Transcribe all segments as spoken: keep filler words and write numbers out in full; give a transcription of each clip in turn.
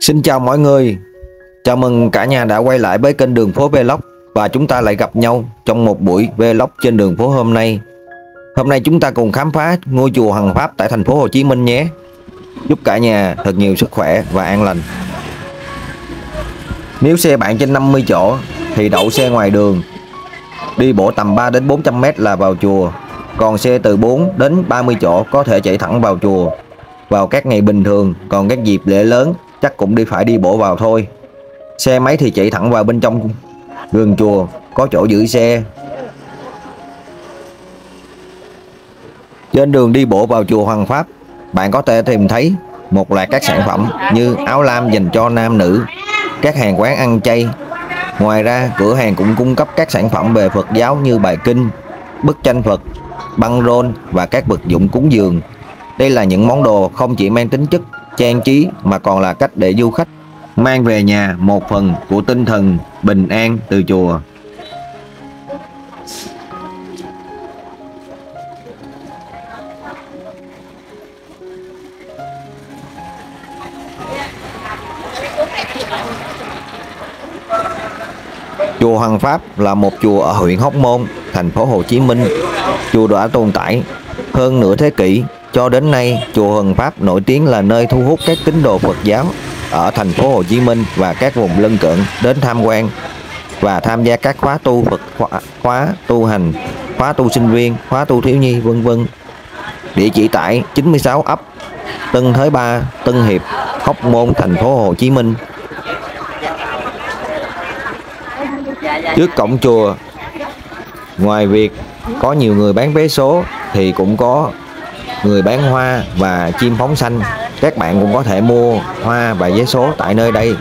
Xin chào mọi người, chào mừng cả nhà đã quay lại với kênh Đường Phố Vlog. Và chúng ta lại gặp nhau trong một buổi vlog trên đường phố hôm nay. Hôm nay chúng ta cùng khám phá ngôi chùa Hoằng Pháp tại thành phố Hồ Chí Minh nhé. Chúc cả nhà thật nhiều sức khỏe và an lành. Nếu xe bạn trên năm mươi chỗ thì đậu xe ngoài đường, đi bộ tầm ba đến bốn trăm mét là vào chùa. Còn xe từ bốn đến ba mươi chỗ có thể chạy thẳng vào chùa vào các ngày bình thường, còn các dịp lễ lớn chắc cũng đi phải đi bộ vào thôi. Xe máy thì chạy thẳng vào bên trong vườn chùa, có chỗ giữ xe. Trên đường đi bộ vào chùa Hoằng Pháp, bạn có thể tìm thấy một loạt các sản phẩm như áo lam dành cho nam nữ, các hàng quán ăn chay. Ngoài ra, cửa hàng cũng cung cấp các sản phẩm về Phật giáo như bài kinh, bức tranh Phật, băng rôn và các vật dụng cúng dường. Đây là những món đồ không chỉ mang tính chất trang trí mà còn là cách để du khách mang về nhà một phần của tinh thần bình an từ chùa. Chùa Hoằng Pháp là một chùa ở huyện Hóc Môn, thành phố Hồ Chí Minh. Chùa đã tồn tại hơn nửa thế kỷ. Cho đến nay, chùa Hoằng Pháp nổi tiếng là nơi thu hút các tín đồ Phật giáo ở thành phố Hồ Chí Minh và các vùng lân cận đến tham quan và tham gia các khóa tu Phật, khóa, khóa tu hành, khóa tu sinh viên, khóa tu thiếu nhi, vân vân. Địa chỉ tại chín mươi sáu ấp Tân Thới Ba, Tân Hiệp, Hóc Môn, thành phố Hồ Chí Minh. Trước cổng chùa, ngoài việc có nhiều người bán vé số thì cũng có người bán hoa và chim phóng xanh. Các bạn cũng có thể mua hoa và vé số tại nơi đây.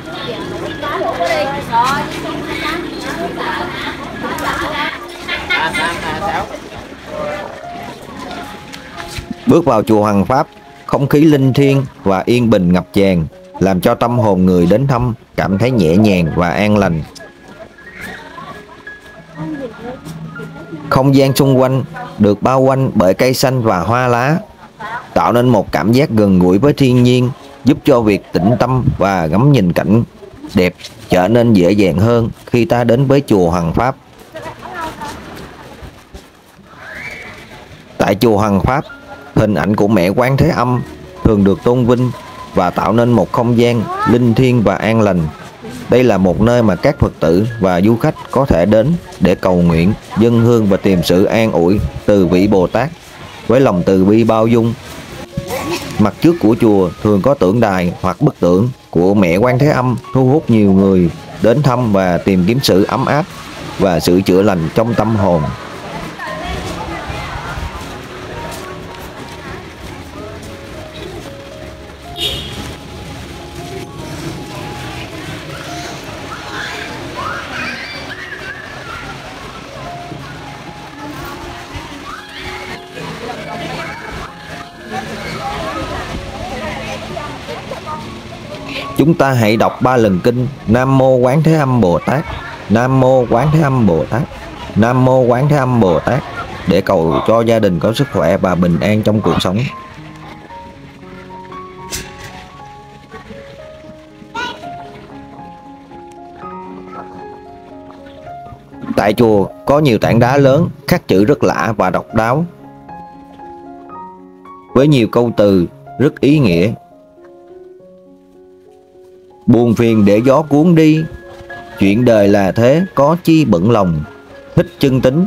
Bước vào chùa Hoằng Pháp, không khí linh thiêng và yên bình ngập tràn, làm cho tâm hồn người đến thăm cảm thấy nhẹ nhàng và an lành. Không gian xung quanh được bao quanh bởi cây xanh và hoa lá, tạo nên một cảm giác gần gũi với thiên nhiên, giúp cho việc tĩnh tâm và ngắm nhìn cảnh đẹp trở nên dễ dàng hơn khi ta đến với chùa Hoằng Pháp. Tại chùa Hoằng Pháp, hình ảnh của mẹ Quán Thế Âm thường được tôn vinh và tạo nên một không gian linh thiêng và an lành. Đây là một nơi mà các Phật tử và du khách có thể đến để cầu nguyện, dâng hương và tìm sự an ủi từ vị Bồ Tát với lòng từ bi bao dung. Mặt trước của chùa thường có tượng đài hoặc bức tượng của mẹ Quán Thế Âm, thu hút nhiều người đến thăm và tìm kiếm sự ấm áp và sự chữa lành trong tâm hồn. Chúng ta hãy đọc ba lần kinh Nam Mô Quán Thế Âm Bồ Tát, Nam Mô Quán Thế Âm Bồ Tát, Nam Mô Quán Thế Âm Bồ Tát để cầu cho gia đình có sức khỏe và bình an trong cuộc sống. Tại chùa có nhiều tảng đá lớn khắc chữ rất lạ và độc đáo, với nhiều câu từ rất ý nghĩa. Buồn phiền để gió cuốn đi, chuyện đời là thế có chi bận lòng, thích chân tính.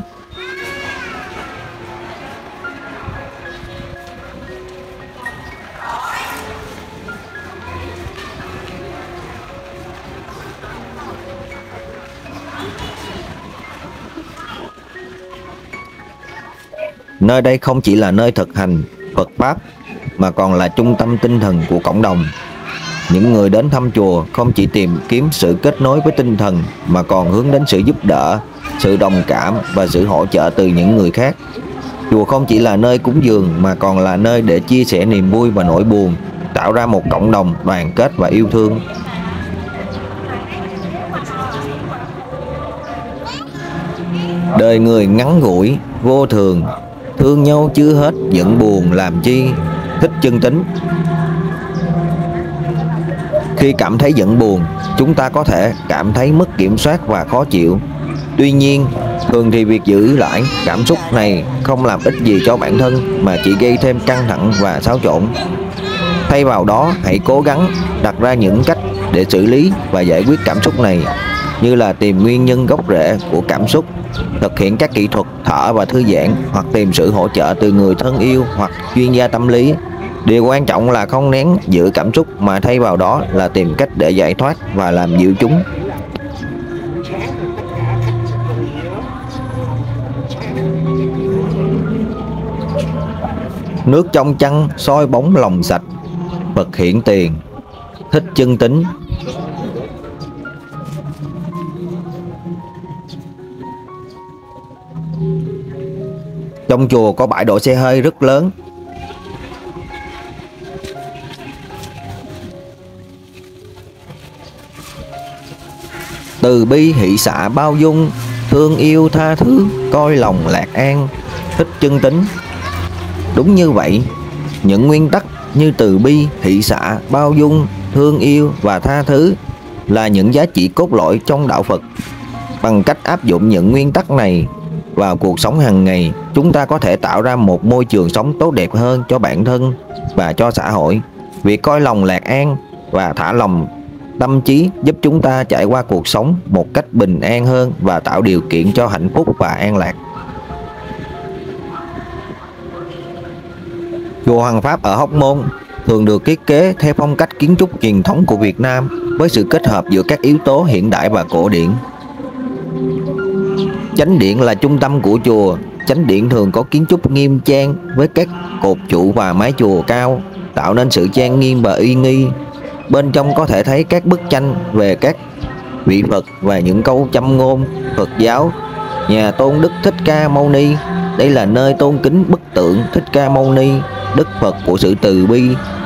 Nơi đây không chỉ là nơi thực hành Phật Pháp mà còn là trung tâm tinh thần của cộng đồng. Những người đến thăm chùa không chỉ tìm kiếm sự kết nối với tinh thần mà còn hướng đến sự giúp đỡ, sự đồng cảm và sự hỗ trợ từ những người khác. Chùa không chỉ là nơi cúng dường mà còn là nơi để chia sẻ niềm vui và nỗi buồn, tạo ra một cộng đồng đoàn kết và yêu thương. Đời người ngắn ngủi, vô thường, thương nhau chưa hết, giận buồn làm chi, thích chân tính. Khi cảm thấy giận buồn, chúng ta có thể cảm thấy mất kiểm soát và khó chịu. Tuy nhiên, thường thì việc giữ lại cảm xúc này không làm ích gì cho bản thân mà chỉ gây thêm căng thẳng và xáo trộn. Thay vào đó, hãy cố gắng đặt ra những cách để xử lý và giải quyết cảm xúc này, như là tìm nguyên nhân gốc rễ của cảm xúc, thực hiện các kỹ thuật thở và thư giãn, hoặc tìm sự hỗ trợ từ người thân yêu hoặc chuyên gia tâm lý. Điều quan trọng là không nén giữ cảm xúc mà thay vào đó là tìm cách để giải thoát và làm dịu chúng. Nước trong chăn soi bóng lòng sạch, Phật hiển tiền. Thích Chân Tín. Trong chùa có bãi đỗ xe hơi rất lớn. Từ bi hỷ xả bao dung, thương yêu tha thứ, coi lòng lạc an. Thích Chân Tín. Đúng như vậy, những nguyên tắc như từ bi, hỷ xả, bao dung, thương yêu và tha thứ là những giá trị cốt lõi trong đạo Phật. Bằng cách áp dụng những nguyên tắc này vào cuộc sống hàng ngày, chúng ta có thể tạo ra một môi trường sống tốt đẹp hơn cho bản thân và cho xã hội. Việc coi lòng lạc an và thả lòng tâm trí giúp chúng ta trải qua cuộc sống một cách bình an hơn và tạo điều kiện cho hạnh phúc và an lạc. Chùa Hoằng Pháp ở Hóc Môn thường được thiết kế theo phong cách kiến trúc truyền thống của Việt Nam với sự kết hợp giữa các yếu tố hiện đại và cổ điển. Chánh điện là trung tâm của chùa. Chánh điện thường có kiến trúc nghiêm trang với các cột trụ và mái chùa cao, tạo nên sự trang nghiêm và uy nghi. Bên trong có thể thấy các bức tranh về các vị Phật và những câu châm ngôn Phật giáo. Nhà tôn Đức Thích Ca Mâu Ni, đây là nơi tôn kính bức tượng Thích Ca Mâu Ni, Đức Phật của sự từ bi.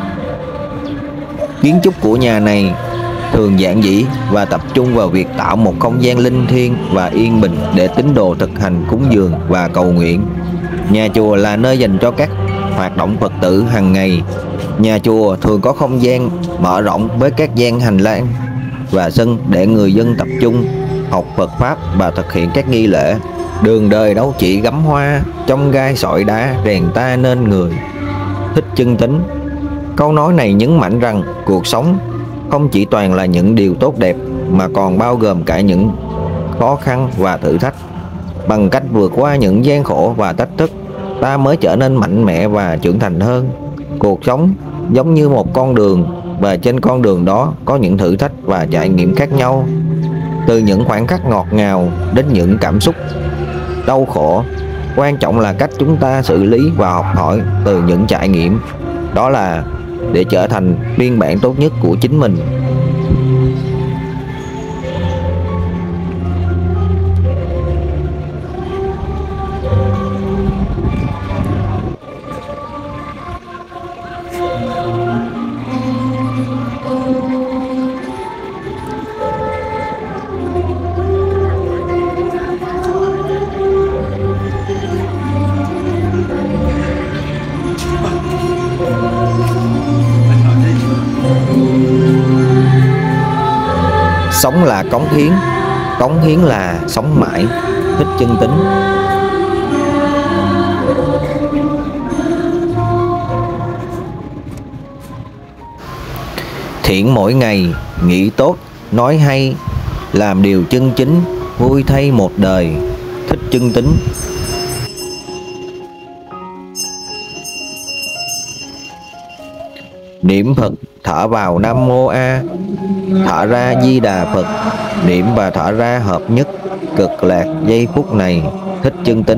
Kiến trúc của nhà này thường giản dị và tập trung vào việc tạo một không gian linh thiêng và yên bình để tín đồ thực hành cúng dường và cầu nguyện. Nhà chùa là nơi dành cho các hoạt động Phật tử hàng ngày. Nhà chùa thường có không gian mở rộng với các gian hành lang và sân để người dân tập trung học Phật Pháp và thực hiện các nghi lễ. Đường đời đâu chỉ gắm hoa, trong gai sỏi đá rèn ta nên người. Thích Chân Tín. Câu nói này nhấn mạnh rằng cuộc sống không chỉ toàn là những điều tốt đẹp mà còn bao gồm cả những khó khăn và thử thách. Bằng cách vượt qua những gian khổ và thách thức, ta mới trở nên mạnh mẽ và trưởng thành hơn. Cuộc sống giống như một con đường, và trên con đường đó có những thử thách và trải nghiệm khác nhau. Từ những khoảnh khắc ngọt ngào đến những cảm xúc đau khổ, quan trọng là cách chúng ta xử lý và học hỏi từ những trải nghiệm đó là để trở thành phiên bản tốt nhất của chính mình. Sống là cống hiến, cống hiến là sống mãi. Thích Chân Tín. Thiện mỗi ngày, nghĩ tốt, nói hay, làm điều chân chính, vui thay một đời. Thích Chân Tín. Niệm Phật, thở vào Nam Mô A, thở ra Di Đà Phật. Niệm và thở ra hợp nhất, cực lạc giây phút này. Thích Chân Tín.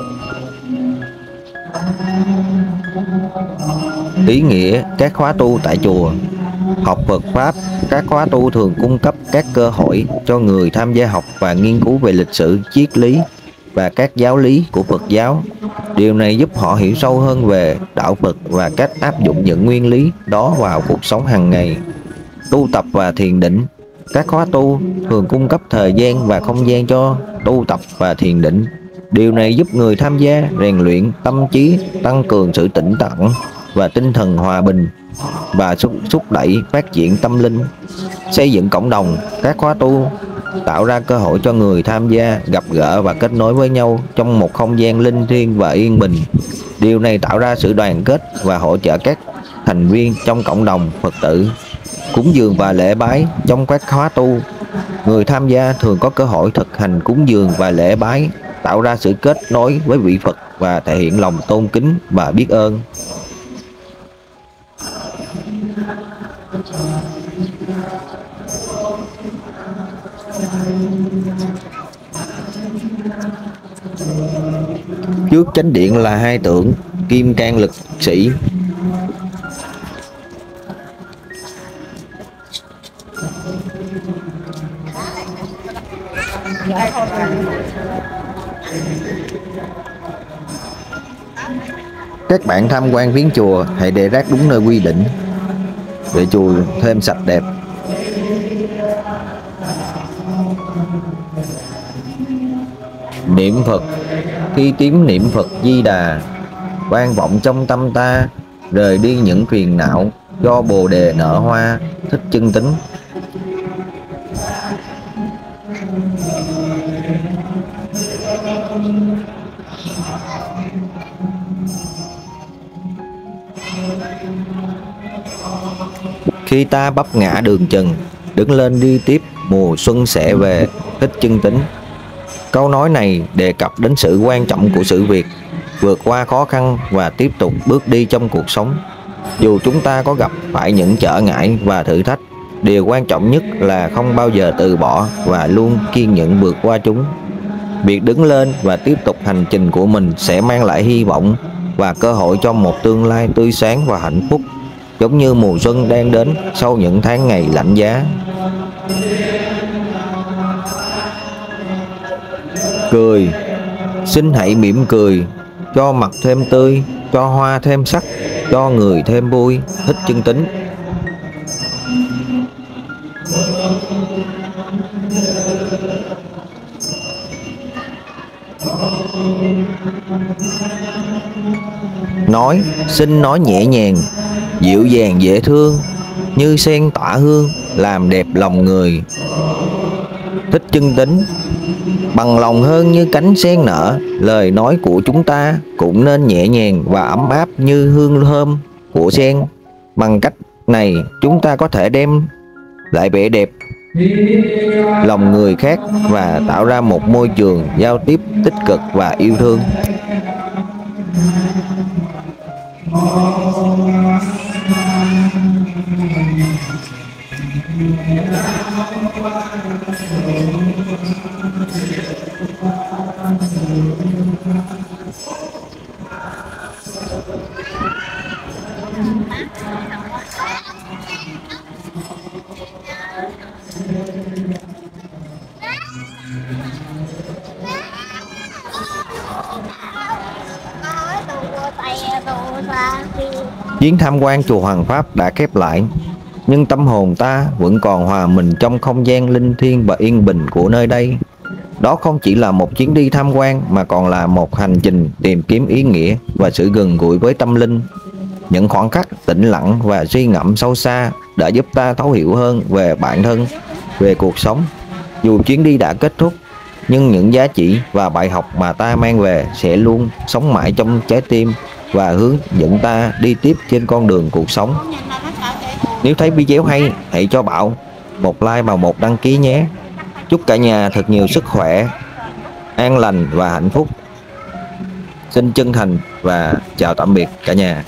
Ý nghĩa các khóa tu tại chùa. Học Phật Pháp, các khóa tu thường cung cấp các cơ hội cho người tham gia học và nghiên cứu về lịch sử, triết lý và các giáo lý của Phật giáo. Điều này giúp họ hiểu sâu hơn về đạo Phật và cách áp dụng những nguyên lý đó vào cuộc sống hàng ngày. Tu tập và thiền định. Các khóa tu thường cung cấp thời gian và không gian cho tu tập và thiền định. Điều này giúp người tham gia rèn luyện tâm trí, tăng cường sự tĩnh lặng và tinh thần hòa bình. và xúc, xúc đẩy phát triển tâm linh. Xây dựng cộng đồng, các khóa tu tạo ra cơ hội cho người tham gia gặp gỡ và kết nối với nhau trong một không gian linh thiêng và yên bình. Điều này tạo ra sự đoàn kết và hỗ trợ các thành viên trong cộng đồng Phật tử. Cúng dường và lễ bái trong các khóa tu, người tham gia thường có cơ hội thực hành cúng dường và lễ bái, tạo ra sự kết nối với vị Phật và thể hiện lòng tôn kính và biết ơn. Trước chánh điện là hai tượng kim cang lực sĩ. Các bạn tham quan viếng chùa hãy để rác đúng nơi quy định để chùa thêm sạch đẹp. Niệm Phật. Khi tiếng niệm Phật Di Đà vang vọng trong tâm ta, rời đi những phiền não, cho bồ đề nở hoa, thích chân tính. Khi ta bấp ngã đường chừng, đứng lên đi tiếp, mùa xuân sẽ về, thích chân tính. Câu nói này đề cập đến sự quan trọng của sự việc, vượt qua khó khăn và tiếp tục bước đi trong cuộc sống. Dù chúng ta có gặp phải những trở ngại và thử thách, điều quan trọng nhất là không bao giờ từ bỏ và luôn kiên nhẫn vượt qua chúng. Việc đứng lên và tiếp tục hành trình của mình sẽ mang lại hy vọng và cơ hội cho một tương lai tươi sáng và hạnh phúc, giống như mùa xuân đang đến sau những tháng ngày lạnh giá. Cười. Xin hãy mỉm cười, cho mặt thêm tươi, cho hoa thêm sắc, cho người thêm vui, thích chân tính. Nói. Xin nói nhẹ nhàng, dịu dàng dễ thương, như sen tỏa hương, làm đẹp lòng người, thích chân tính. Bằng lòng hơn như cánh sen nở, lời nói của chúng ta cũng nên nhẹ nhàng và ấm áp như hương thơm của sen. Bằng cách này chúng ta có thể đem lại vẻ đẹp lòng người khác và tạo ra một môi trường giao tiếp tích cực và yêu thương. Chuyến tham quan chùa Hoàng Pháp đã khép lại, nhưng tâm hồn ta vẫn còn hòa mình trong không gian linh thiêng và yên bình của nơi đây. Đó không chỉ là một chuyến đi tham quan mà còn là một hành trình tìm kiếm ý nghĩa và sự gần gũi với tâm linh. Những khoảng khắc tĩnh lặng và suy ngẫm sâu xa đã giúp ta thấu hiểu hơn về bản thân, về cuộc sống. Dù chuyến đi đã kết thúc, nhưng những giá trị và bài học mà ta mang về sẽ luôn sống mãi trong trái tim và hướng dẫn ta đi tiếp trên con đường cuộc sống. Nếu thấy video hay, hãy cho Bảo một like và một đăng ký nhé. Chúc cả nhà thật nhiều sức khỏe, an lành và hạnh phúc. Xin chân thành và chào tạm biệt cả nhà.